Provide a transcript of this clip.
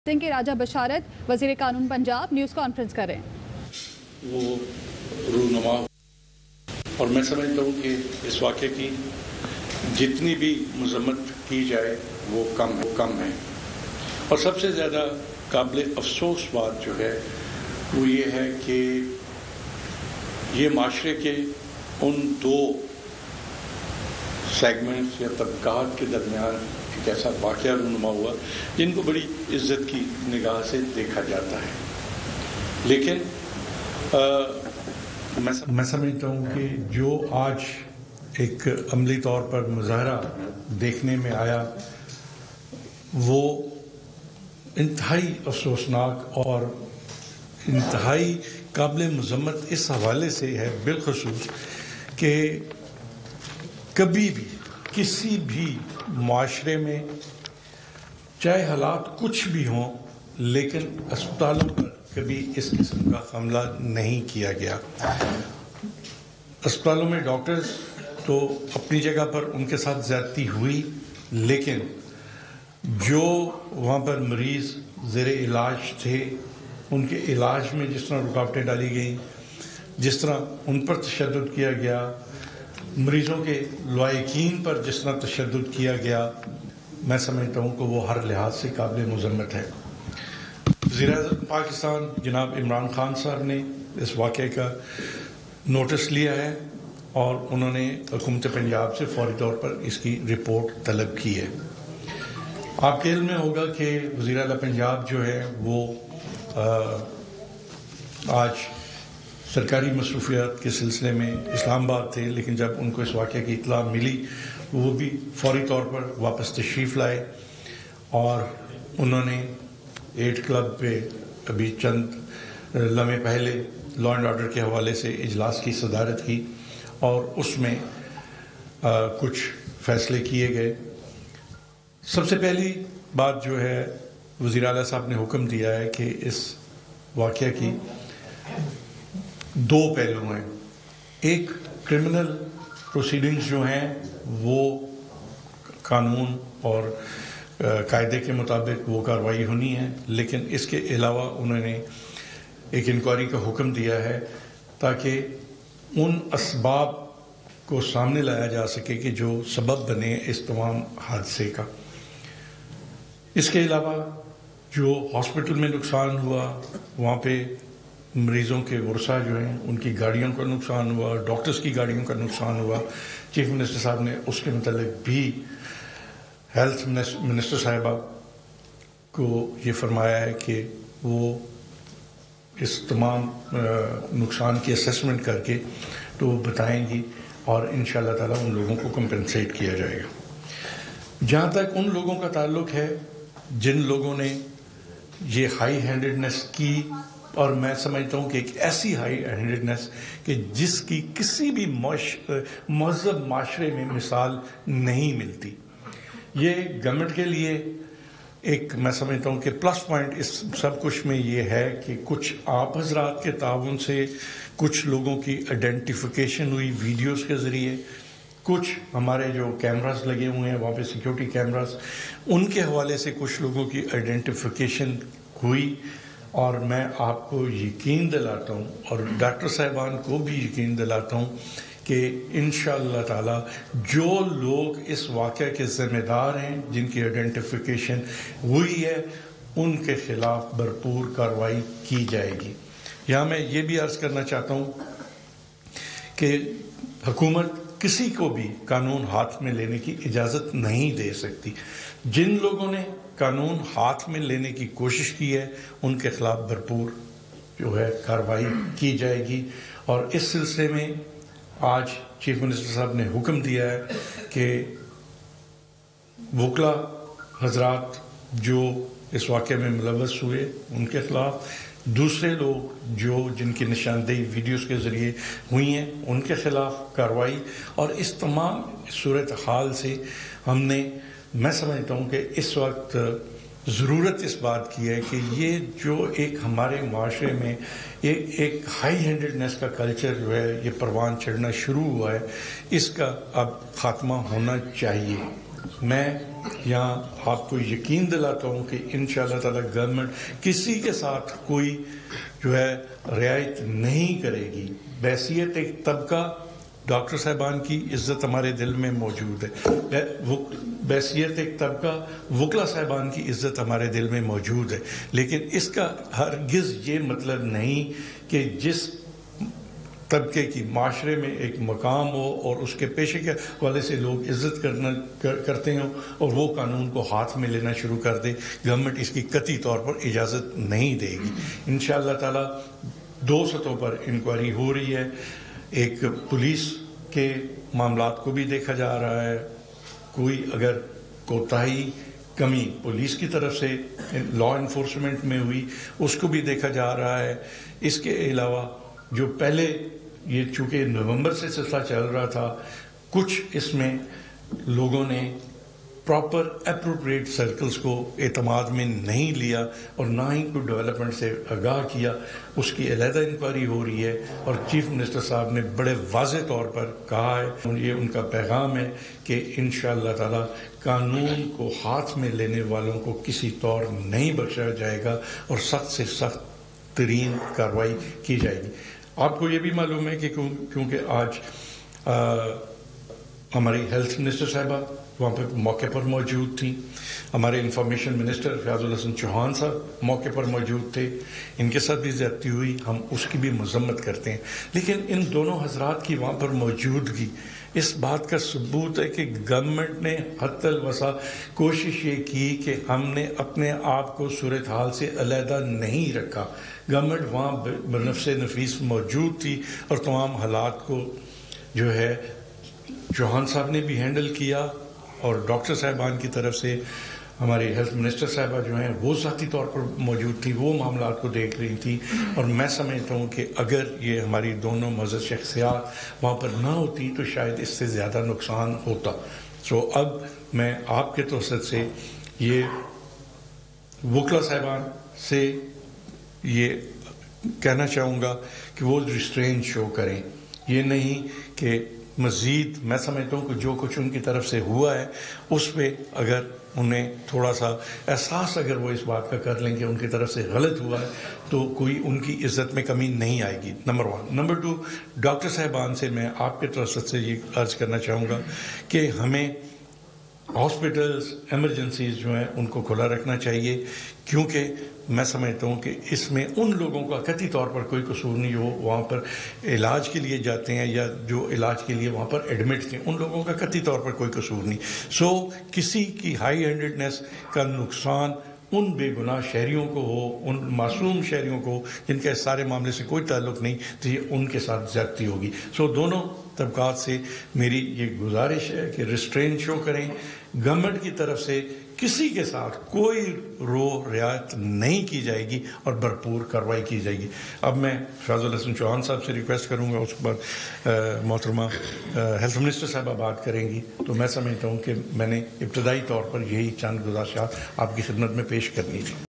सिंह के राजा बशारत वजीर कानून पंजाब न्यूज़ कॉन्फ्रेंस कर रहे हैं। वो रूनुमा और मैं समझता हूँ कि इस वाक़े की जितनी भी मजम्मत की जाए वो कम है। और सबसे ज़्यादा काबिल अफसोस बात जो है वो ये है कि ये माशरे के उन दो सेगमेंट्स या तबकात के दरमियान एक ऐसा वाक़या रूनुमा हुआ जिनको बड़ी इज्जत की निगाह से देखा जाता है। लेकिन मैं समझता हूँ कि जो आज एक अमली तौर पर मुजाहरा देखने में आया वो इंतहाई अफसोसनाक और इंतहाई काबिल मज़म्मत इस हवाले से है बिलखसूस कि कभी भी किसी भी माशरे में चाहे हालात कुछ भी हों लेकिन अस्पतालों पर कभी इस किस्म का हमला नहीं किया गया। अस्पतालों में डॉक्टर्स तो अपनी जगह पर उनके साथ ज़्यादती हुई, लेकिन जो वहाँ पर मरीज़ ज़ेरे इलाज थे उनके इलाज में जिस तरह रुकावटें डाली गई, जिस तरह उन पर तशद्दुद किया गया, मरीज़ों के लायकीन पर जिस तरह तशद्दुद किया गया, मैं समझता हूँ कि वो हर लिहाज से काबिल मज़म्मत है। वज़ीर-ए-आज़म पाकिस्तान जनाब इमरान खान साहब ने इस वाक़े का नोटिस लिया है और उन्होंने हुकूमत पंजाब से फौरी तौर पर इसकी रिपोर्ट तलब की है। आपके इल्म में होगा कि वज़ीर आला पंजाब जो है वो आज सरकारी मसरूफियात के सिलसिले में इस्लामाबाद थे, लेकिन जब उनको इस वाक़े की इत्तला मिली वो भी फौरी तौर पर वापस तशरीफ़ लाए और उन्होंने 8 क्लब पे अभी चंद लम्हे पहले लॉ एंड ऑर्डर के हवाले से इजलास की सदारत की और उसमें कुछ फ़ैसले किए गए। सबसे पहली बात जो है वज़ीर आला साहब ने हुक्म दिया है कि इस वाक़या की दो पहलू हैं। एक, क्रिमिनल प्रोसीडिंग्स जो हैं वो कानून और कायदे के मुताबिक वो कार्रवाई होनी है, लेकिन इसके अलावा उन्होंने एक इंक्वायरी का हुक्म दिया है ताकि उन असबाब को सामने लाया जा सके कि जो सबब बने इस तमाम हादसे का। इसके अलावा जो हॉस्पिटल में नुकसान हुआ, वहाँ पे मरीज़ों के वर्सा जो हैं उनकी गाड़ियों का नुकसान हुआ, डॉक्टर्स की गाड़ियों का नुकसान हुआ। चीफ मिनिस्टर साहब ने उसके मतलब भी हेल्थ मिनिस्टर साहिबा को ये फरमाया है कि वो इस तमाम नुकसान की असेसमेंट करके तो बताएंगी और इंशाअल्लाह ताला उन लोगों को कंपनसेट किया जाएगा। जहाँ तक उन लोगों का ताल्लुक है जिन लोगों ने ये हाई हैंडेडनेस की, और मैं समझता हूँ कि एक ऐसी हाई हैंडेडनेस कि जिसकी किसी भी महज़ब माशरे में मिसाल नहीं मिलती। ये गवर्नमेंट के लिए एक, मैं समझता हूँ कि प्लस पॉइंट इस सब कुछ में ये है कि कुछ आप हजरात के ताउन से कुछ लोगों की आइडेंटिफिकेशन हुई वीडियोस के ज़रिए, कुछ हमारे जो कैमरास लगे हुए हैं वहाँ पे सिक्योरिटी कैमरास, उनके हवाले से कुछ लोगों की आइडेंटिफिकेशन हुई। और मैं आपको यकीन दिलाता हूँ और डॉक्टर साहिबान को भी यकीन दिलाता हूँ कि इंशाअल्लाह ताला जो लोग इस वाक़े के ज़िम्मेदार हैं, जिनकी आइडेंटिफिकेशन हुई है, उनके ख़िलाफ़ भरपूर कार्रवाई की जाएगी। यहाँ मैं ये भी अर्ज़ करना चाहता हूँ कि हुकूमत किसी को भी कानून हाथ में लेने की इजाज़त नहीं दे सकती। जिन लोगों ने कानून हाथ में लेने की कोशिश की है उनके ख़िलाफ़ भरपूर जो है कार्रवाई की जाएगी। और इस सिलसिले में आज चीफ मिनिस्टर साहब ने हुक्म दिया है कि वकला हजरात जो इस वाक़े में मुलव्वस हुए उनके ख़िलाफ़, दूसरे लोग जो जिनकी निशानदेही वीडियोस के ज़रिए हुई हैं उनके ख़िलाफ़ कार्रवाई। और इस तमाम सूरत हाल से हमने, मैं समझता हूँ कि इस वक्त ज़रूरत इस बात की है कि ये जो एक हमारे माशरे में एक हाई हैंडेडनेस का कल्चर जो है ये परवान चढ़ना शुरू हुआ है, इसका अब ख़ात्मा होना चाहिए। میں یہاں آپ کو یقین دلاتا ہوں کہ انشاءاللہ تعالی گورنمنٹ کسی کے ساتھ کوئی جو ہے رعایت نہیں کرے گی. بحیثیت ایک طبقہ ڈاکٹر صاحبان کی عزت ہمارے دل میں موجود ہے. بحیثیت ایک طبقہ وکلا صاحبان کی عزت ہمارے دل میں موجود ہے. لیکن اس کا ہرگز یہ مطلب نہیں کہ جس طبقے کی معاشرے میں ایک مقام ہو اور اس کے پیشے کے حوالے سے لوگ عزت کرتے ہوں اور وہ قانون کو ہاتھ میں لینا شروع کر دے. گورنمنٹ اس کی قطعی طور پر اجازت نہیں دے گی. انشاءاللہ تعالی 2 سطحوں پر انکوائری ہو رہی ہے. ایک پولیس کے معاملات کو بھی دیکھا جا رہا ہے. کوئی اگر کوتاہی کمی پولیس کی طرف سے لا انفورسمنٹ میں ہوئی اس کو بھی دیکھا جا رہا ہے. اس کے علاوہ جو پہلے یہ چونکہ نومبر سے سلسلہ چل رہا تھا, کچھ اس میں لوگوں نے پراپر اپروپریٹ سرکلز کو اعتماد میں نہیں لیا اور نہ ہی کوئی ڈیولپمنٹ سے آگاہ کیا. اس کی علیحدہ انکوائری ہو رہی ہے اور چیف منسٹر صاحب نے بڑے واضح طور پر کہا ہے, یہ ان کا پیغام ہے کہ انشاءاللہ تعالی قانون کو ہاتھ میں لینے والوں کو کسی طور نہیں بخشا جائے گا اور سخت سے سخت ترین کارروائی کی جائے گی. آپ کو یہ بھی معلوم ہے کہ کیونکہ آج ہماری ہیلتھ منسٹر صاحبہ وہاں پہ موقع پر موجود تھیں, ہمارے انفارمیشن منسٹر فیاض الحسن چوہان صاحب موقع پر موجود تھے, ان کے ساتھ بھی زیادتی ہوئی, ہم اس کی بھی مذمت کرتے ہیں. لیکن ان دونوں حضرات کی وہاں پر موجودگی اس بات کا ثبوت ہے کہ گورنمنٹ نے حتی الوسع کوشش یہ کی کہ ہم نے اپنے آپ کو صورتحال سے علیحدہ نہیں رکھا. گورنمنٹ وہاں بنفس نفیس موجود تھی اور تمام حالات کو جو ہے چوہان صاحب نے بھی ہینڈل کیا اور ڈاکٹر صاحبان کی طرف سے ہماری ہیلتھ منسٹر صاحبہ جو ہیں وہ ذاتی طور پر موجود تھی, وہ معاملات کو دیکھ رہی تھی. اور میں سمجھتا ہوں کہ اگر یہ ہماری دونوں معزز شخصیات وہاں پر نہ ہوتی تو شاید اس سے زیادہ نقصان ہوتا. اب میں آپ کے توسط سے یہ وکلا صاحبان سے یہ کہنا چاہوں گا کہ وہ ریسٹرین شو کریں. یہ نہیں کہ مزید, میں سمجھتا ہوں کہ جو کچھ ان کی طرف سے ہوا ہے اس پہ اگر انہیں تھوڑا سا احساس اگر وہ اس بات کا کر لیں کہ ان کی طرف سے غلط ہوا ہے تو کوئی ان کی عزت میں کمی نہیں آئے گی. نمبر 1. نمبر 2, ڈاکٹر صاحبان سے میں آپ کے توسط سے یہ عرض کرنا چاہوں گا کہ ہمیں ہاسپٹلز ایمرجنسیز جو ہیں ان کو کھلا رکھنا چاہیے, کیونکہ میں سمجھتا ہوں کہ اس میں ان لوگوں کا قطعی طور پر کوئی قصور نہیں ہو وہاں پر علاج کے لیے جاتے ہیں یا جو علاج کے لیے وہاں پر ایڈمٹ تھے, ان لوگوں کا قطعی طور پر کوئی قصور نہیں. کسی کی ہائی ہینڈڈنس کا نقصان ان بے گناہ شہریوں کو ہو, ان معصوم شہریوں کو جن کے سارے معاملے سے کوئی تعلق نہیں, تو یہ ان کے ساتھ زیادتی ہوگی. دونوں طبقات سے میری یہ گزارش ہے کہ ریسٹرین شو کریں. گورنمنٹ کی طرف سے کسی کے ساتھ کوئی رعایت نہیں کی جائے گی اور بھرپور کارروائی کی جائے گی. اب میں فیاض الحسن چوہان صاحب سے ریکویسٹ کروں گا, اس کے بعد محترمہ ہیلتھ منسٹر صاحبہ بات کریں گی. تو میں سمجھتا ہوں کہ میں نے ابتدائی طور پر یہی چند گزارشات آپ کی خدمت میں پیش کرنی تھی.